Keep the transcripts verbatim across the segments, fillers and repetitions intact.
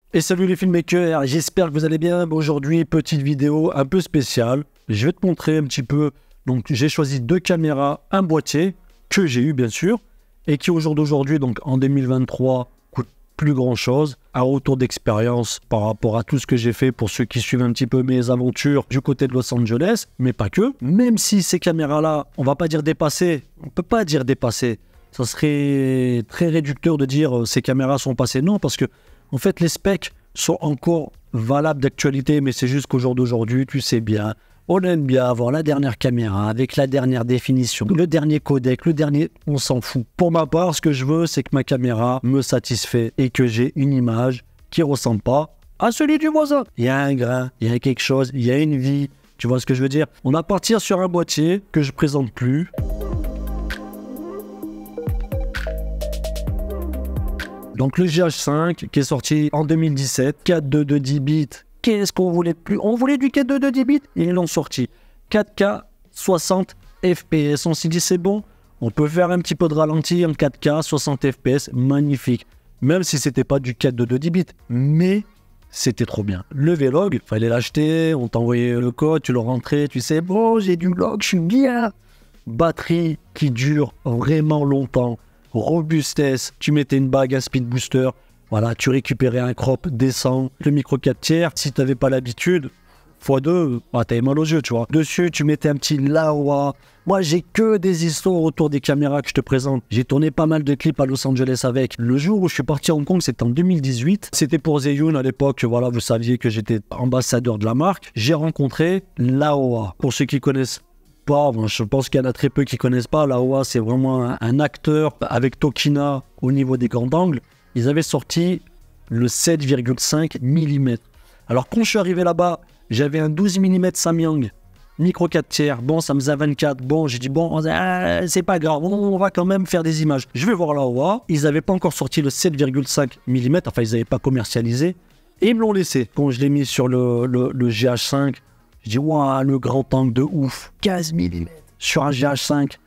Et salut les filmmakers, j'espère que vous allez bien. Aujourd'hui, petite vidéo un peu spéciale. Je vais te montrer un petit peu. Donc, j'ai choisi deux caméras, un boîtier que j'ai eu bien sûr, et qui au jour d'aujourd'hui, donc en deux mille vingt-trois, coûte plus grand chose. Un retour d'expérience par rapport à tout ce que j'ai fait pour ceux qui suivent un petit peu mes aventures du côté de Los Angeles, mais pas que. Même si ces caméras-là, on va pas dire dépassées, on peut pas dire dépassées. Ça serait très réducteur de dire euh, ces caméras sont passées. Non, parce que en fait, les specs sont encore valables d'actualité, mais c'est juste qu'au jour d'aujourd'hui, tu sais bien, on aime bien avoir la dernière caméra avec la dernière définition, le dernier codec, le dernier, on s'en fout. Pour ma part, ce que je veux, c'est que ma caméra me satisfait et que j'ai une image qui ne ressemble pas à celui du voisin. Il y a un grain, il y a quelque chose, il y a une vie. Tu vois ce que je veux dire? On va partir sur un boîtier que je ne présente plus. Donc le G H cinq qui est sorti en deux mille dix-sept, quatre deux deux dix bits. Qu'est-ce qu'on voulait de plus? On voulait du quatre deux deux dix bits et ils l'ont sorti. quatre K soixante F P S. On s'est dit c'est bon, on peut faire un petit peu de ralenti en quatre K soixante F P S, magnifique. Même si c'était pas du quatre deux deux dix bits, mais c'était trop bien. Le Vlog, fallait l'acheter, on t'envoyait le code, tu le rentrais, tu sais, bon j'ai du log, je suis bien. Batterie qui dure vraiment longtemps. Robustesse, tu mettais une bague, un speed booster, voilà, tu récupérais un crop décent, le micro quatre tiers, si tu n'avais pas l'habitude, fois deux, ah, t'avais mal aux yeux, tu vois. Dessus, tu mettais un petit Laowa. Moi, j'ai que des histoires autour des caméras que je te présente. J'ai tourné pas mal de clips à Los Angeles avec. Le jour où je suis parti à Hong Kong, c'était en deux mille dix-huit. C'était pour Zhiyun à l'époque, voilà, vous saviez que j'étais ambassadeur de la marque. J'ai rencontré Laowa. Pour ceux qui connaissent pas, je pense qu'il y en a très peu qui connaissent pas. Laowa, c'est vraiment un, un acteur avec Tokina au niveau des grands angles. Ils avaient sorti le sept virgule cinq millimètres. Alors quand je suis arrivé là-bas, j'avais un douze millimètres Samyang, micro quatre tiers. Bon, ça me faisait vingt-quatre. Bon, j'ai dit bon, ah, c'est pas grave, on va quand même faire des images. Je vais voir Laowa. Ils n'avaient pas encore sorti le sept virgule cinq millimètres. Enfin, ils n'avaient pas commercialisé. Et ils me l'ont laissé. Quand je l'ai mis sur le, le, le G H cinq, je dis waouh, le grand angle de ouf. quinze millimètres sur un G H cinq.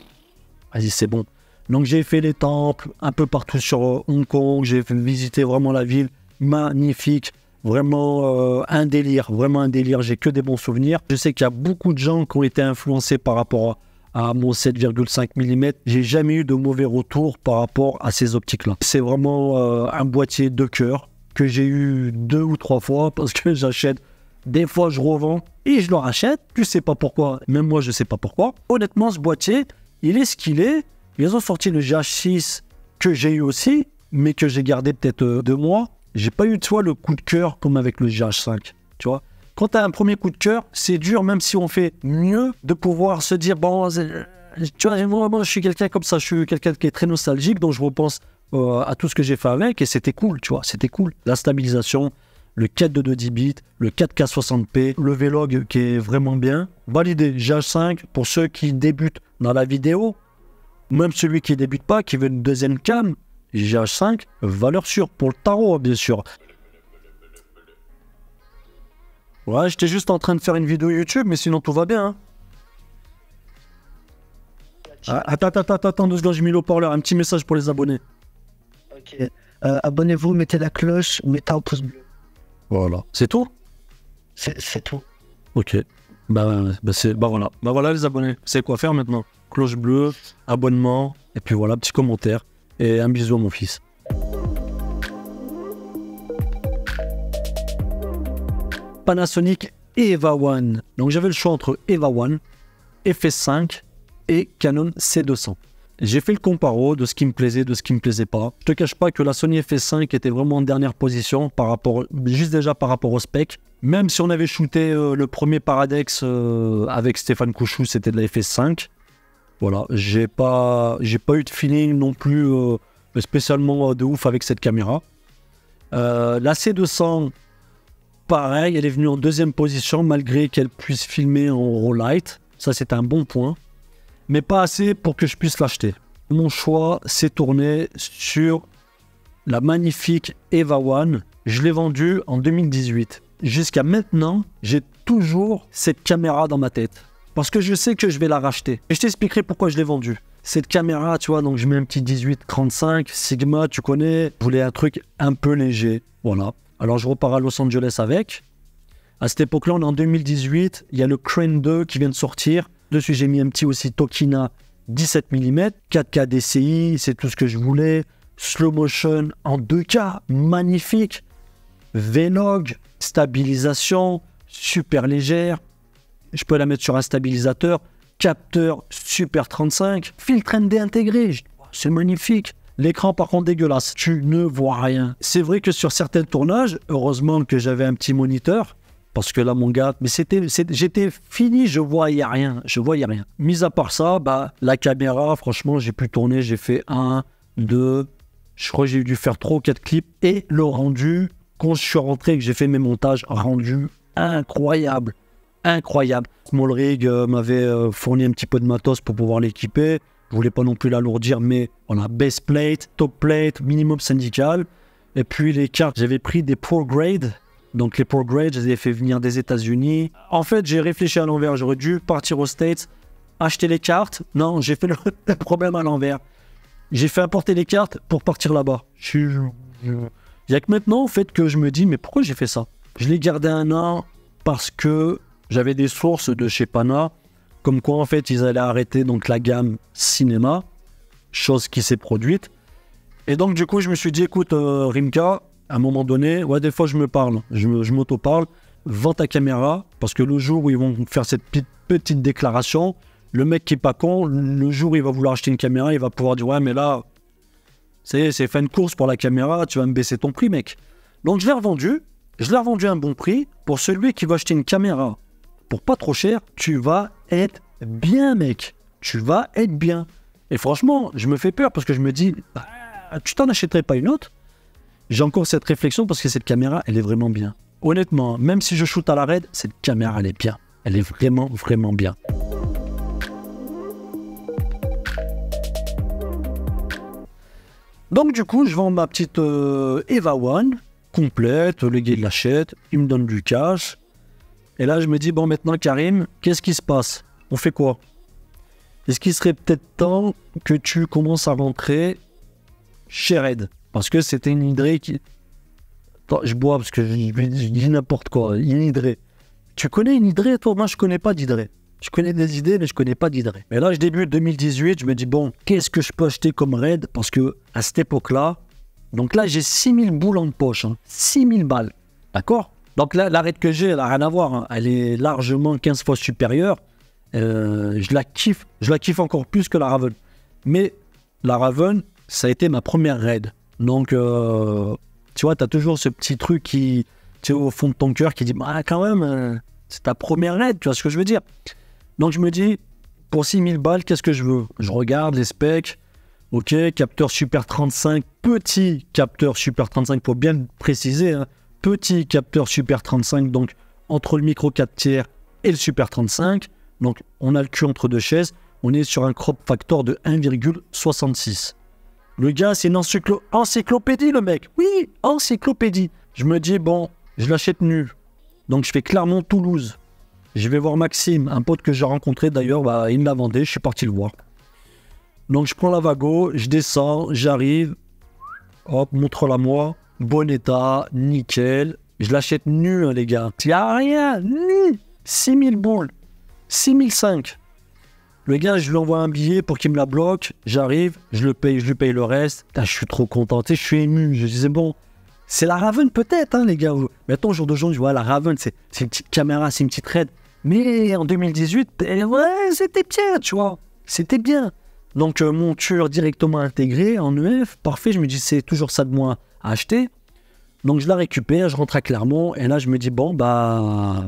Vas-y, c'est bon. Donc j'ai fait les temples un peu partout sur Hong Kong, j'ai visité vraiment la ville, magnifique, vraiment euh, un délire, vraiment un délire, j'ai que des bons souvenirs. Je sais qu'il y a beaucoup de gens qui ont été influencés par rapport à, à mon sept virgule cinq millimètres, j'ai jamais eu de mauvais retour par rapport à ces optiques-là. C'est vraiment euh, un boîtier de cœur que j'ai eu deux ou trois fois parce que j'achète, des fois je revends et je le rachète, tu sais pas pourquoi, même moi je sais pas pourquoi. Honnêtement ce boîtier, il est ce qu'il est. Ils ont sorti le G H six que j'ai eu aussi, mais que j'ai gardé peut-être euh, deux mois. J'ai pas eu, tu vois, le coup de cœur comme avec le G H cinq, tu vois. Quand tu as un premier coup de cœur, c'est dur, même si on fait mieux, de pouvoir se dire, bon, tu vois, moi, je suis quelqu'un comme ça, je suis quelqu'un qui est très nostalgique, donc je repense euh, à tout ce que j'ai fait avec, et c'était cool, tu vois, c'était cool. La stabilisation, le quatre deux deux dix bits, le quatre K soixante p, le Vlog qui est vraiment bien. Validé, G H cinq, pour ceux qui débutent dans la vidéo, même celui qui ne débute pas, qui veut une deuxième cam, G H cinq, valeur sûre pour le tarot, bien sûr. Ouais, j'étais juste en train de faire une vidéo YouTube, mais sinon tout va bien. Hein. Ah, attends, attends, attends, attends, deux secondes, j'ai mis l'eau-parleur. Un petit message pour les abonnés. Ok. Euh, abonnez-vous, mettez la cloche, mettez un pouce bleu. Voilà. C'est tout? C'est tout. Ok. Bah, bah, c'est, bah voilà. Bah voilà les abonnés. C'est quoi faire maintenant? Cloche bleue, abonnement, et puis voilà, petit commentaire. Et un bisou à mon fils. Panasonic Eva One. Donc j'avais le choix entre Eva One, F S cinq et Canon C deux cents. J'ai fait le comparo de ce qui me plaisait, de ce qui me plaisait pas. Je te cache pas que la Sony F S cinq était vraiment en dernière position par rapport, juste déjà par rapport au spec. Même si on avait shooté euh, le premier Paradex euh, avec Stéphane Couchou, c'était de la F S cinq. Voilà, j'ai pas, j'ai pas eu de feeling non plus euh, spécialement de ouf avec cette caméra. Euh, la C deux cents, pareil, elle est venue en deuxième position malgré qu'elle puisse filmer en raw light. Ça, c'est un bon point. Mais pas assez pour que je puisse l'acheter. Mon choix s'est tourné sur la magnifique Eva One. Je l'ai vendue en deux mille dix-huit. Jusqu'à maintenant, j'ai toujours cette caméra dans ma tête. Parce que je sais que je vais la racheter. Et je t'expliquerai pourquoi je l'ai vendue. Cette caméra, tu vois, donc je mets un petit dix-huit trente-cinq, Sigma, tu connais. Je voulais un truc un peu léger, voilà. Alors je repars à Los Angeles avec. À cette époque-là, on est en deux mille dix-huit. Il y a le Crane deux qui vient de sortir. Dessus, j'ai mis un petit aussi Tokina dix-sept millimètres. quatre K D C I, c'est tout ce que je voulais. Slow motion en deux K, magnifique. V-Log, stabilisation, super légère. Je peux la mettre sur un stabilisateur. Capteur Super trente-cinq. Filtre N D intégré. C'est magnifique. L'écran, par contre, dégueulasse. Tu ne vois rien. C'est vrai que sur certains tournages, heureusement que j'avais un petit moniteur. Parce que là, mon gars, mais c'était, c'était, j'étais fini, je voyais rien. Je voyais rien. Mis à part ça, bah, la caméra, franchement, j'ai pu tourner. J'ai fait un, deux, je crois que j'ai dû faire trois ou quatre clips. Et le rendu, quand je suis rentré et que j'ai fait mes montages, rendu incroyable. Incroyable. Small Rig euh, m'avait euh, fourni un petit peu de matos pour pouvoir l'équiper. Je voulais pas non plus l'alourdir, mais on a base plate, top plate, minimum syndical. Et puis les cartes, j'avais pris des Pro Grade. Donc les Pro Grade, je les ai fait venir des États-Unis. En fait, j'ai réfléchi à l'envers. J'aurais dû partir aux States, acheter les cartes. Non, j'ai fait le, le problème à l'envers. J'ai fait importer les cartes pour partir là-bas. Il n'y a que maintenant, en fait, que je me dis, mais pourquoi j'ai fait ça? Je l'ai gardé un an parce que j'avais des sources de chez Pana, comme quoi, en fait, ils allaient arrêter donc la gamme cinéma, chose qui s'est produite. Et donc, du coup, je me suis dit, écoute, euh, Rimka, à un moment donné, ouais, des fois, je me parle, je, je m'auto-parle, vends ta caméra, parce que le jour où ils vont faire cette petite, petite déclaration, le mec qui est pas con, le jour où il va vouloir acheter une caméra, il va pouvoir dire, ouais, mais là, c'est, c'est fait une course pour la caméra, tu vas me baisser ton prix, mec. Donc, je l'ai revendu, je l'ai revendu à un bon prix. Pour celui qui va acheter une caméra pour pas trop cher, tu vas être bien, mec. Tu vas être bien. Et franchement, je me fais peur parce que je me dis, bah, tu t'en achèterais pas une autre? J'ai encore cette réflexion parce que cette caméra, elle est vraiment bien. Honnêtement, même si je shoot à la raid, cette caméra, elle est bien. Elle est vraiment, vraiment bien. Donc du coup, je vends ma petite euh, Eva One complète, le gars il l'achète, il me donne du cash. Et là, je me dis, bon, maintenant, Karim, qu'est-ce qui se passe? On fait quoi? Est-ce qu'il serait peut-être temps que tu commences à rentrer chez Red? Parce que c'était une hydrée qui... Attends, je bois parce que je, je, je dis n'importe quoi. Une hydrée. Tu connais une hydrée, toi? Moi, je connais pas d'hydrée. Je connais des idées, mais je connais pas d'hydrée. Mais là, je débute deux mille dix-huit, je me dis, bon, qu'est-ce que je peux acheter comme Red? Parce que à cette époque-là, donc là, j'ai six mille boules en poche. Hein. six mille balles. D'accord? Donc là, la Red que j'ai, elle n'a rien à voir. Hein. Elle est largement quinze fois supérieure. Euh, je la kiffe. Je la kiffe encore plus que la Raven. Mais la Raven, ça a été ma première Red. Donc, euh, tu vois, tu as toujours ce petit truc qui, tu sais, au fond de ton cœur qui dit, bah, quand même, euh, c'est ta première Red, tu vois ce que je veux dire? Donc, je me dis, pour six mille balles, qu'est-ce que je veux? Je regarde les specs. Ok, capteur Super trente-cinq, petit capteur Super trente-cinq, pour bien le préciser, hein. Petit capteur Super trente-cinq, donc entre le micro quatre tiers et le Super trente-cinq. Donc, on a le cul entre deux chaises. On est sur un crop factor de un virgule soixante-six. Le gars, c'est une encyclo- encyclopédie, le mec. Oui, encyclopédie. Je me dis, bon, je l'achète nu. Donc, je fais Clermont-Toulouse. Je vais voir Maxime, un pote que j'ai rencontré d'ailleurs. Bah, il me l'a vendé, je suis parti le voir. Donc, je prends la Vago, je descends, j'arrive. Hop, montre-la moi. Bon état, nickel. Je l'achète nu, hein, les gars. Il n'y a rien, nu. six mille boules. six mille cinq. Le gars, je lui envoie un billet pour qu'il me la bloque. J'arrive, je le paye, je lui paye le reste. Putain, je suis trop content. Tu sais, je suis ému. Je disais, bon, c'est la Raven peut-être, hein, les gars. Maintenant, au jour d'aujourd'hui, je vois la Raven, c'est, c'est une petite caméra, c'est une petite raid. Mais en deux mille dix-huit, eh, ouais, c'était bien, tu vois. C'était bien. Donc, euh, monture directement intégrée en E F. Parfait, je me dis, c'est toujours ça de moins à acheter. Donc, je la récupère, je rentre à Clermont. Et là, je me dis, bon, bah...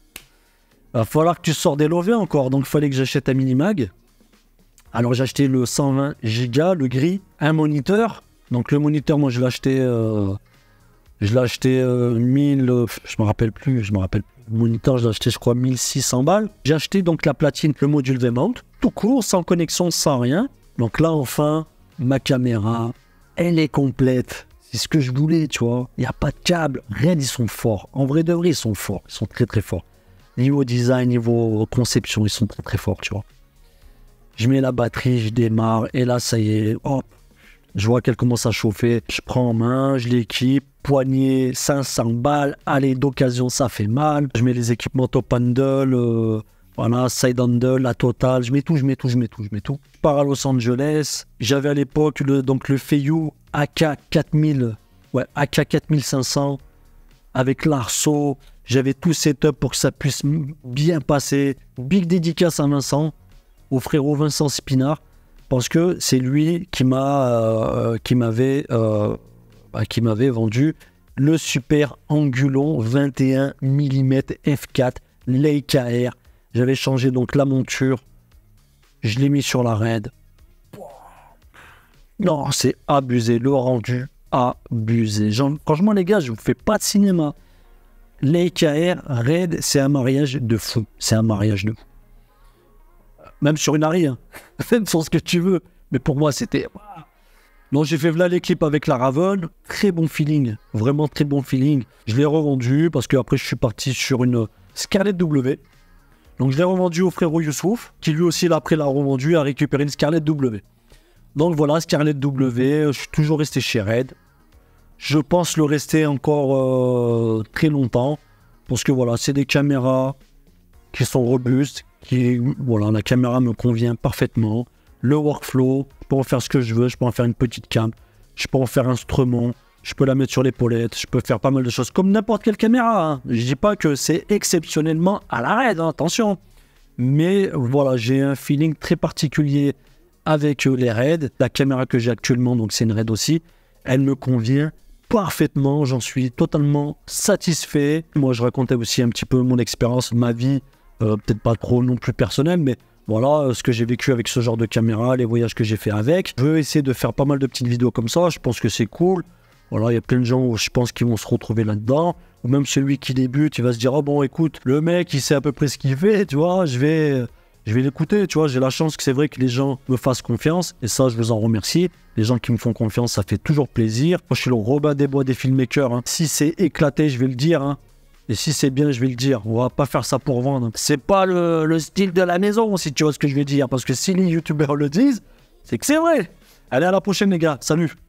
va falloir que tu sors des lovés encore. Donc, il fallait que j'achète un Minimag. Alors, j'ai acheté le cent vingt giga, le gris. Un moniteur. Donc, le moniteur, moi, je l'ai acheté... Euh, je l'ai acheté euh, mille... Euh, je me rappelle plus, je me rappelle plus. Le moniteur, je l'ai acheté, je crois, mille six cents balles. J'ai acheté donc la platine, le module V-mount. Tout court, sans connexion, sans rien. Donc là, enfin, ma caméra, elle est complète. C'est ce que je voulais, tu vois. Il n'y a pas de câble. Rien, ils sont forts. En vrai de vrai, ils sont forts. Ils sont très, très forts. Niveau design, niveau conception, ils sont très, très forts, tu vois. Je mets la batterie, je démarre. Et là, ça y est. Hop. Je vois qu'elle commence à chauffer. Je prends en main, je l'équipe. Poignée, cinq cents balles. Allez, d'occasion, ça fait mal. Je mets les équipements top handle, euh, voilà, side handle, la totale. Je mets tout, je mets tout, je mets tout, je mets tout. Je pars à Los Angeles. J'avais à l'époque le, donc le Feiyu A K quatre mille. Ouais, A K quatre mille cinq cents. Avec l'arceau. J'avais tout setup pour que ça puisse bien passer. Big dédicace à Vincent, au frérot Vincent Spinard. Parce que c'est lui qui m'a, euh, qui m'avait, euh, bah, qui m'avait vendu le super Angulon vingt et un millimètres F quatre Leica R. J'avais changé donc la monture, je l'ai mis sur la Red. Non, c'est abusé, le rendu abusé. Genre, franchement les gars, je vous fais pas de cinéma. Leica R Red, c'est un mariage de fou. C'est un mariage de fou. Même sur une Harry, hein. Même sur ce que tu veux. Mais pour moi, c'était... Donc j'ai fait là les clips avec la Raven. Très bon feeling. Vraiment très bon feeling. Je l'ai revendu parce qu'après, je suis parti sur une Scarlett W. Donc je l'ai revendu au frérot Youssouf, qui lui aussi, après, l'a revendu, a récupéré une Scarlett W. Donc voilà, Scarlett W. Je suis toujours resté chez Red. Je pense le rester encore euh, très longtemps. Parce que voilà, c'est des caméras qui sont robustes. Qui, voilà, la caméra me convient parfaitement. Le workflow, je peux en faire ce que je veux. Je peux en faire une petite cam. Je peux en faire un instrument. Je peux la mettre sur l'épaulette. Je peux faire pas mal de choses comme n'importe quelle caméra. Hein. Je dis pas que c'est exceptionnellement à la Red, hein, attention. Mais voilà, j'ai un feeling très particulier avec euh, les Red. La caméra que j'ai actuellement, donc c'est une Red aussi. Elle me convient parfaitement. J'en suis totalement satisfait. Moi, je racontais aussi un petit peu mon expérience, ma vie. Euh, peut-être pas trop non plus personnel, mais voilà euh, ce que j'ai vécu avec ce genre de caméra, les voyages que j'ai fait avec. Je veux essayer de faire pas mal de petites vidéos comme ça, je pense que c'est cool. Voilà, il y a plein de gens où je pense qu'ils vont se retrouver là-dedans. Ou même celui qui débute, il va se dire, oh bon écoute, le mec il sait à peu près ce qu'il fait, tu vois, je vais, je vais l'écouter, tu vois, j'ai la chance que c'est vrai que les gens me fassent confiance, et ça je vous en remercie. Les gens qui me font confiance, ça fait toujours plaisir. Moi je suis le Robin des Bois des filmmakers, hein. Si c'est éclaté, je vais le dire, hein. Et si c'est bien, je vais le dire. On va pas faire ça pour vendre. C'est pas le, le style de la maison, si tu vois ce que je veux dire. Parce que si les youtubeurs le disent, c'est que c'est vrai. Allez, à la prochaine, les gars. Salut.